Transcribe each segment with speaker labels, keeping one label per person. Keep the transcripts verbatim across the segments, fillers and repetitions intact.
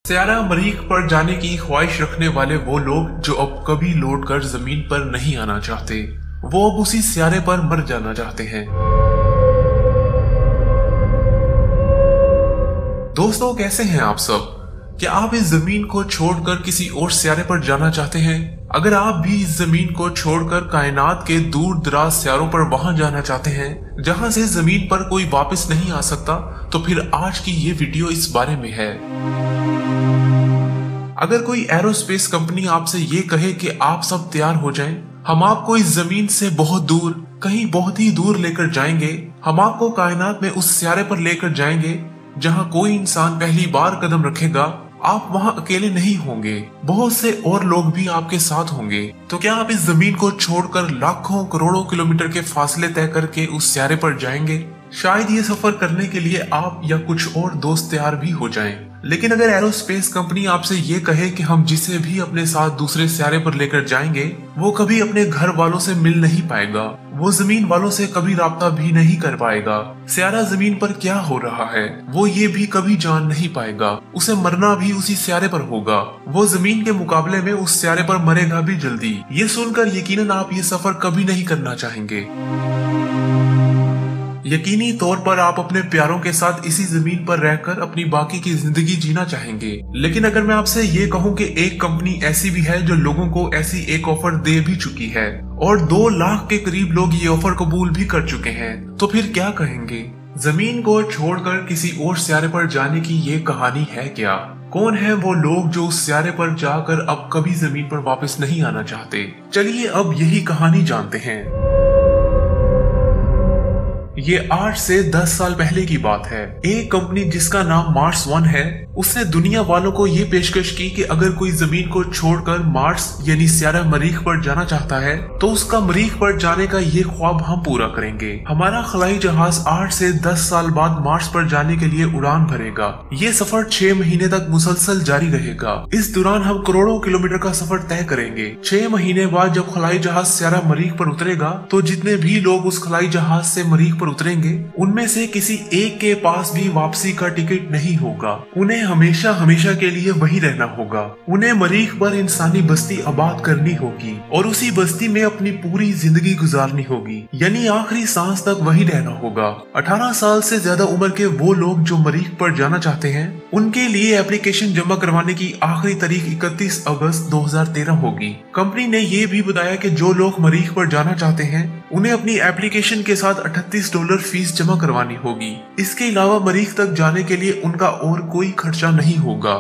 Speaker 1: स्यारा मरीख पर जाने की ख्वाहिश रखने वाले वो लोग जो अब कभी लौट कर जमीन पर नहीं आना चाहते, वो अब उसी स्यारे पर मर जाना चाहते हैं। दोस्तों, कैसे हैं आप सब? क्या आप इस जमीन को छोड़कर किसी और स्यारे पर जाना चाहते हैं? अगर आप भी इस जमीन को छोड़कर कायनात के दूर दराज स्यारों पर वहां जाना चाहते हैं जहां से जमीन पर कोई वापस नहीं आ सकता, तो फिर आज की ये वीडियो इस बारे में है। अगर कोई एरोस्पेस कंपनी आपसे ये कहे कि आप सब तैयार हो जाएं, हम आपको इस जमीन से बहुत दूर, कहीं बहुत ही दूर लेकर जाएंगे, हम आपको कायनात में उस स्यारे पर लेकर जाएंगे जहां कोई इंसान पहली बार कदम रखेगा, आप वहां अकेले नहीं होंगे, बहुत से और लोग भी आपके साथ होंगे, तो क्या आप इस जमीन को छोड़कर लाखों करोड़ों किलोमीटर के फासले तय करके उस स्यारे पर जाएंगे? शायद ये सफर करने के लिए आप या कुछ और दोस्त तैयार भी हो जाएं। लेकिन अगर एरोस्पेस कंपनी आपसे ये कहे कि हम जिसे भी अपने साथ दूसरे स्यारे पर लेकर जाएंगे, वो कभी अपने घर वालों से मिल नहीं पाएगा, वो जमीन वालों से कभी राब्ता भी नहीं कर पाएगा, स्यारा जमीन पर क्या हो रहा है वो ये भी कभी जान नहीं पाएगा, उसे मरना भी उसी स्यारे पर होगा, वो जमीन के मुकाबले में उस स्यारे पर मरेगा भी जल्दी। ये सुनकर यकीनन आप ये सफर कभी नहीं करना चाहेंगे। यकीनी तौर पर आप अपने प्यारों के साथ इसी जमीन पर रहकर अपनी बाकी की जिंदगी जीना चाहेंगे। लेकिन अगर मैं आपसे ये कहूं कि एक कंपनी ऐसी भी है जो लोगों को ऐसी एक ऑफर दे भी चुकी है और दो लाख के करीब लोग ये ऑफर कबूल भी कर चुके हैं, तो फिर क्या कहेंगे? जमीन को छोड़कर किसी और स्यारे पर जाने की ये कहानी है क्या? कौन है वो लोग जो उस स्यारे पर जाकर अब कभी जमीन पर वापस नहीं आना चाहते? चलिए अब यही कहानी जानते हैं। ये आठ से दस साल पहले की बात है। एक कंपनी जिसका नाम मार्स वन है, उसने दुनिया वालों को ये पेशकश की कि अगर कोई जमीन को छोड़कर मार्स यानी स्यारा मरीख पर जाना चाहता है तो उसका मरीख पर जाने का ये ख्वाब हम पूरा करेंगे। हमारा खलाई जहाज आठ से दस साल बाद मार्स पर जाने के लिए उड़ान भरेगा। ये सफर छह महीने तक मुसलसल जारी रहेगा। इस दौरान हम करोड़ों किलोमीटर का सफर तय करेंगे। छह महीने बाद जब खलाई जहाज स्यारा मरीख पर उतरेगा तो जितने भी लोग उस खलाई जहाज से मरीख पर उतरेंगे उनमें से किसी एक के पास भी वापसी का टिकट नहीं होगा। उन्हें हमेशा हमेशा के लिए वहीं रहना होगा। उन्हें मरीख पर इंसानी बस्ती आबाद करनी होगी और उसी बस्ती में अपनी पूरी जिंदगी गुजारनी होगी, यानी आखिरी सांस तक वहीं रहना होगा। अठारह साल से ज्यादा उम्र के वो लोग जो मरीख पर जाना चाहते हैं, उनके लिए एप्लीकेशन जमा करवाने की आखिरी तारीख इकतीस अगस्त दो हजार तेरह होगी। कंपनी ने ये भी बताया कि जो लोग मरीख पर जाना चाहते हैं उन्हें अपनी एप्लीकेशन के साथ अठतीस डॉलर फीस जमा करवानी होगी। इसके अलावा मरीख तक जाने के लिए उनका और कोई खर्चा नहीं होगा।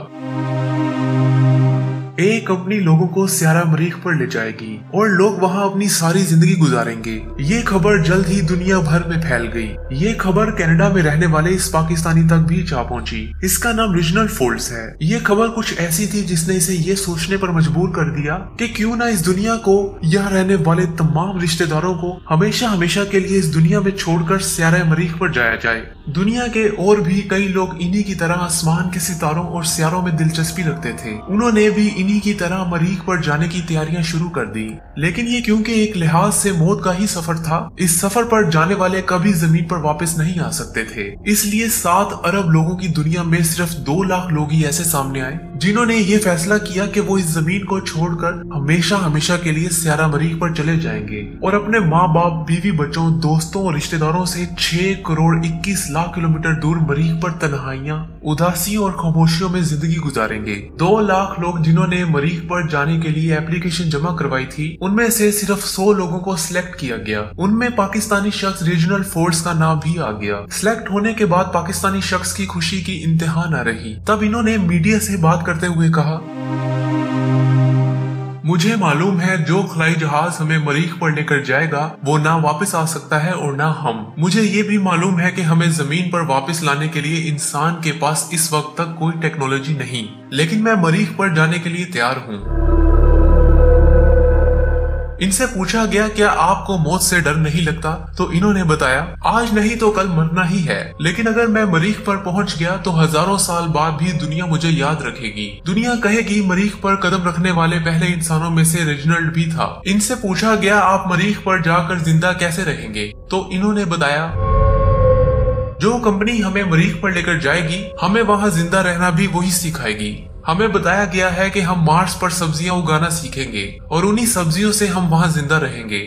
Speaker 1: एक कंपनी लोगों को स्यारा मरीख पर ले जाएगी और लोग वहां अपनी सारी जिंदगी गुजारेंगे। ये खबर जल्द ही दुनिया भर में फैल गई। ये खबर कनाडा में रहने वाले इस पाकिस्तानी तक भी जा पहुंची। इसका नाम रीजनल फोल्ड्स है। ये खबर कुछ ऐसी थी जिसने इसे ये सोचने पर मजबूर कर दिया कि क्यों ना इस दुनिया को, यहाँ रहने वाले तमाम रिश्तेदारों को हमेशा हमेशा के लिए इस दुनिया में छोड़कर स्यारा मरीख पर जाया जाए। दुनिया के और भी कई लोग इन्हीं की तरह आसमान के सितारों और स्यारों में दिलचस्पी रखते थे। उन्होंने भी इन्हीं की तरह मरीख पर जाने की तैयारियां शुरू कर दी। लेकिन ये क्योंकि एक लिहाज से मौत का ही सफर था, इस सफर पर जाने वाले कभी जमीन पर वापस नहीं आ सकते थे। इसलिए सात अरब लोगों की दुनिया में सिर्फ दो लाख लोग ही ऐसे सामने आए जिन्होंने ये फैसला किया कि वो इस जमीन को छोड़कर हमेशा हमेशा के लिए स्यारा मरीख पर चले जाएंगे और अपने माँ बाप, बीवी, बच्चों, दोस्तों और रिश्तेदारों से छह करोड़ इक्कीस लाख किलोमीटर दूर मरीख पर तन्हाइयां, उदासी और खामोशियों में जिंदगी गुजारेंगे। दो लाख लोग जिन्होंने मरीख पर जाने के लिए एप्लीकेशन जमा करवाई थी, उनमें से सिर्फ सौ लोगों को सिलेक्ट किया गया। उनमें पाकिस्तानी शख्स रीजनल फोर्स का नाम भी आ गया। सिलेक्ट होने के बाद पाकिस्तानी शख्स की खुशी की इंतहा न रही। तब इन्होंने मीडिया से बात करते हुए कहा, मुझे मालूम है जो खलाई जहाज हमें मरीख पर लेकर जाएगा वो ना वापस आ सकता है और ना हम। मुझे ये भी मालूम है कि हमें जमीन पर वापस लाने के लिए इंसान के पास इस वक्त तक कोई टेक्नोलॉजी नहीं, लेकिन मैं मरीख पर जाने के लिए तैयार हूँ। इनसे पूछा गया क्या आपको मौत से डर नहीं लगता, तो इन्होंने बताया, आज नहीं तो कल मरना ही है, लेकिन अगर मैं मरीख पर पहुंच गया तो हजारों साल बाद भी दुनिया मुझे याद रखेगी। दुनिया कहेगी मरीख पर कदम रखने वाले पहले इंसानों में से रेजिनाल्ड भी था। इनसे पूछा गया आप मरीख पर जाकर जिंदा कैसे रहेंगे, तो इन्होंने बताया, जो कंपनी हमें मरीख पर लेकर जाएगी हमें वहाँ जिंदा रहना भी वही सिखाएगी। हमें बताया गया है कि हम मार्स पर सब्जियां उगाना सीखेंगे और उन्हीं सब्जियों से हम वहां जिंदा रहेंगे।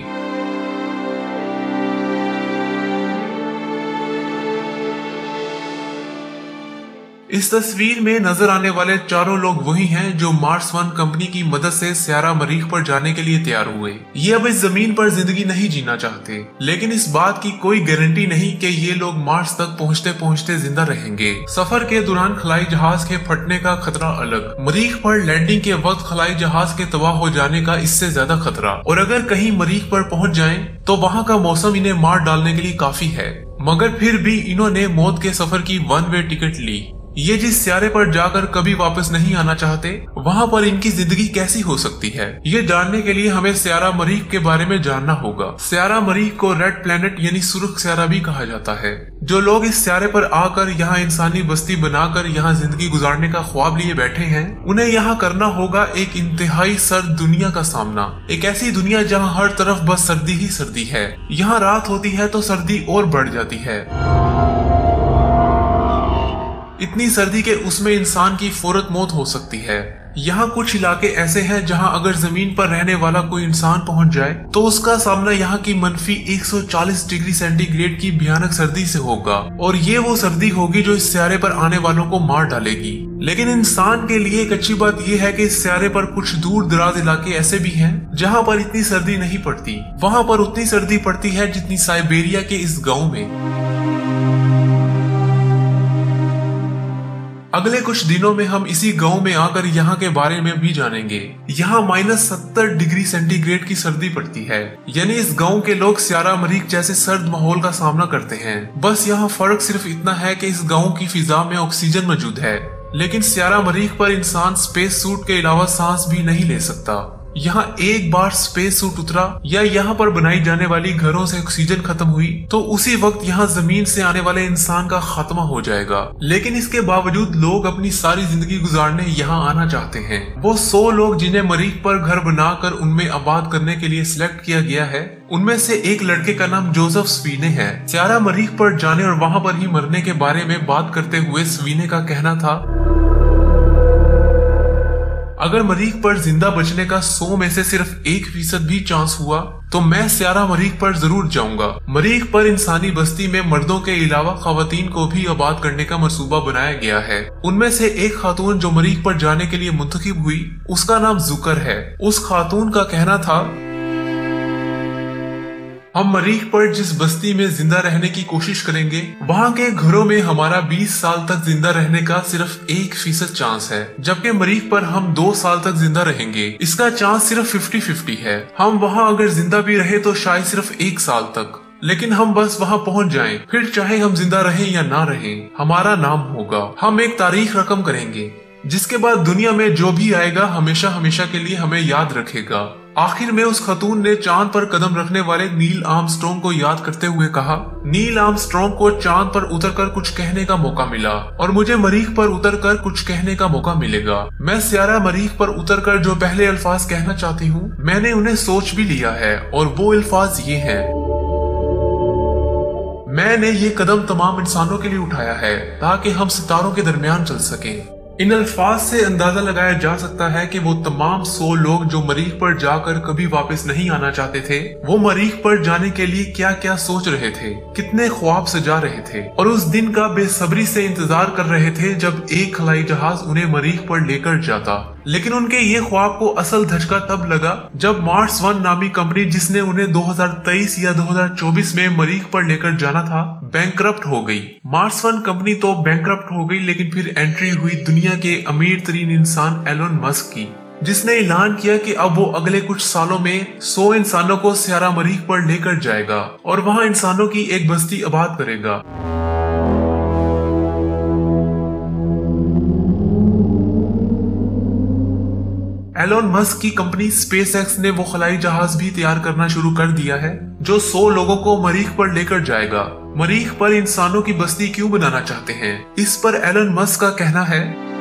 Speaker 1: इस तस्वीर में नजर आने वाले चारों लोग वही हैं जो मार्स वन कंपनी की मदद से स्यारा मरीख पर जाने के लिए तैयार हुए। ये अब इस जमीन पर जिंदगी नहीं जीना चाहते, लेकिन इस बात की कोई गारंटी नहीं कि ये लोग मार्स तक पहुंचते पहुंचते जिंदा रहेंगे। सफर के दौरान खलाई जहाज के फटने का खतरा अलग, मरीख पर लैंडिंग के वक्त खलाई जहाज के तबाह हो जाने का इससे ज्यादा खतरा। और अगर कहीं मरीख पर पहुंच जाएं, तो वहां का मौसम इन्हें मार डालने के लिए काफी है। मगर फिर भी इन्होंने मौत के सफर की वन वे टिकट ली। ये जिस स्यारे पर जाकर कभी वापस नहीं आना चाहते, वहाँ पर इनकी जिंदगी कैसी हो सकती है, ये जानने के लिए हमें स्यारा मरीख के बारे में जानना होगा। स्यारा मरीख को रेड प्लेनेट यानी सुर्ख स्यारा भी कहा जाता है। जो लोग इस स्यारे पर आकर यहाँ इंसानी बस्ती बनाकर यहाँ जिंदगी गुजारने का ख्वाब लिए बैठे हैं, उन्हें यहाँ करना होगा एक इंतहाई सर्द दुनिया का सामना। एक ऐसी दुनिया जहाँ हर तरफ बस सर्दी ही सर्दी है। यहाँ रात होती है तो सर्दी और बढ़ जाती है। इतनी सर्दी के उसमें इंसान की फौरत मौत हो सकती है। यहाँ कुछ इलाके ऐसे हैं जहाँ अगर जमीन पर रहने वाला कोई इंसान पहुंच जाए तो उसका सामना यहाँ की मनफी एक सौ चालीस डिग्री सेंटीग्रेड की भयानक सर्दी से होगा। और ये वो सर्दी होगी जो इस स्यारे पर आने वालों को मार डालेगी। लेकिन इंसान के लिए एक अच्छी बात यह है कि इस स्यारे पर कुछ दूर दराज इलाके ऐसे भी हैं जहाँ पर इतनी सर्दी नहीं पड़ती। वहाँ पर उतनी सर्दी पड़ती है जितनी साइबेरिया के इस गाँव में। अगले कुछ दिनों में हम इसी गांव में आकर यहाँ के बारे में भी जानेंगे। यहाँ माइनस सत्तर डिग्री सेंटीग्रेड की सर्दी पड़ती है, यानी इस गांव के लोग स्यारा मरीख जैसे सर्द माहौल का सामना करते हैं। बस यहाँ फर्क सिर्फ इतना है कि इस गांव की फिजा में ऑक्सीजन मौजूद है, लेकिन स्यारा मरीख पर इंसान स्पेस सूट के अलावा सांस भी नहीं ले सकता। यहाँ एक बार स्पेस सूट उतरा या यहाँ पर बनाई जाने वाली घरों से ऑक्सीजन खत्म हुई तो उसी वक्त यहाँ जमीन से आने वाले इंसान का खात्मा हो जाएगा। लेकिन इसके बावजूद लोग अपनी सारी जिंदगी गुजारने यहाँ आना चाहते हैं। वो सौ लोग जिन्हें मरीख पर घर बनाकर उनमें आबाद करने के लिए सिलेक्ट किया गया है, उनमें से एक लड़के का नाम जोसेफ स्वीने है। स्यारा मरीख पर जाने और वहाँ पर ही मरने के बारे में बात करते हुए स्वीने का कहना था, अगर मरीख पर जिंदा बचने का सौ में से सिर्फ एक फीसद भी चांस हुआ तो मैं स्यारा मरीख पर जरूर जाऊंगा। मरीख पर इंसानी बस्ती में मर्दों के अलावा खवातीन को भी आबाद करने का मंसूबा बनाया गया है। उनमें से एक खातून जो मरीख पर जाने के लिए मुंतखब हुई, उसका नाम जुकर है। उस खातून का कहना था, हम मरीख पर जिस बस्ती में जिंदा रहने की कोशिश करेंगे, वहाँ के घरों में हमारा बीस साल तक जिंदा रहने का सिर्फ एक फीसद चांस है, जबकि मरीख पर हम दो साल तक जिंदा रहेंगे। इसका चांस सिर्फ फिफ्टी फिफ्टी है। हम वहाँ अगर जिंदा भी रहे तो शायद सिर्फ एक साल तक, लेकिन हम बस वहाँ पहुँच जाएं, फिर चाहे हम जिंदा रहें या ना रहें, हमारा नाम होगा। हम एक तारीख रकम करेंगे, जिसके बाद दुनिया में जो भी आएगा हमेशा हमेशा के लिए हमें याद रखेगा। आखिर में उस खतून ने चांद पर कदम रखने वाले नील आर्मस्ट्रॉन्ग को याद करते हुए कहा, नील आर्मस्ट्रॉन्ग को चांद पर उतरकर कुछ कहने का मौका मिला और मुझे मरीख पर उतरकर कुछ कहने का मौका मिलेगा। मैं स्यारा मरीख पर उतरकर जो पहले अल्फाज कहना चाहती हूँ, मैंने उन्हें सोच भी लिया है और वो अल्फाज ये हैं, मैंने ये कदम तमाम इंसानों के लिए उठाया है ताकि हम सितारों के दरमियान चल सकें। इन अल्फाज से अंदाजा लगाया जा सकता है कि वो तमाम सौ लोग जो मरीख पर जाकर कभी वापस नहीं आना चाहते थे, वो मरीख पर जाने के लिए क्या क्या सोच रहे थे, कितने ख्वाब सजा रहे थे और उस दिन का बेसब्री से इंतजार कर रहे थे जब एक खलाई जहाज उन्हें मरीख पर लेकर जाता। लेकिन उनके ये ख्वाब को असल धचका तब लगा जब मार्स वन नामी कंपनी, जिसने उन्हें दो हज़ार तेईस या दो हज़ार चौबीस में मरीख पर लेकर जाना था, बैंकरप्ट हो गई। मार्स वन कंपनी तो बैंकरप्ट हो गई, लेकिन फिर एंट्री हुई दुनिया के अमीर तरीन इंसान एलोन मस्क की, जिसने ऐलान किया कि अब वो अगले कुछ सालों में सौ इंसानों को स्यारा मरीख पर लेकर जाएगा और वहां इंसानों की एक बस्ती आबाद करेगा। एलोन मस्क की कंपनी स्पेसएक्स ने वो खलाई जहाज भी तैयार करना शुरू कर दिया है जो सौ लोगों को मरीख पर लेकर जाएगा। मरीख पर इंसानों की बस्ती क्यों बनाना चाहते हैं, इस पर एलोन मस्क का कहना है,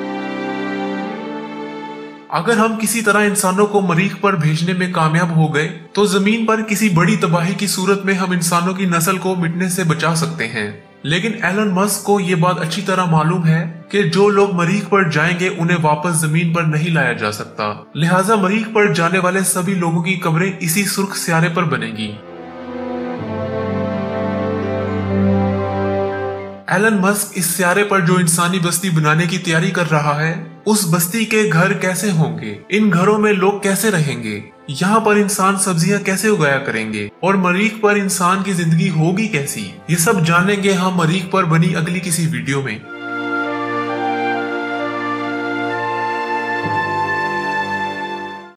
Speaker 1: अगर हम किसी तरह इंसानों को मरीख पर भेजने में कामयाब हो गए तो जमीन पर किसी बड़ी तबाही की सूरत में हम इंसानों की नस्ल को मिटने से बचा सकते हैं। लेकिन एलन मस्क को ये बात अच्छी तरह मालूम है कि जो लोग मरीख पर जाएंगे उन्हें वापस जमीन पर नहीं लाया जा सकता, लिहाजा मरीख पर जाने वाले सभी लोगों की कब्रें इसी सुर्ख सियारे पर बनेगी। एलन मस्क इस सियारे पर जो इंसानी बस्ती बनाने की तैयारी कर रहा है, उस बस्ती के घर कैसे होंगे, इन घरों में लोग कैसे रहेंगे, यहाँ पर इंसान सब्जियां कैसे उगाया करेंगे और मरीख पर इंसान की जिंदगी होगी कैसी, ये सब जानेंगे हम मरीख पर बनी अगली किसी वीडियो में।